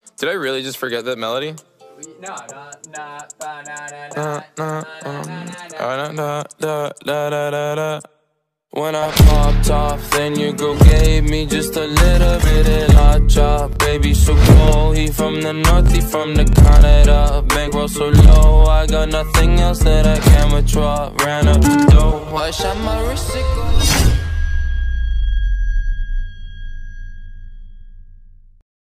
Did I really just forget that melody? No. When I popped off, then your girl gave me just a little bit of la chop. Baby so cold, he from the north, he from the Canada. Bankroll so low, I got nothing else that I can withdraw. Ran up the dough, I shot my wrist, it go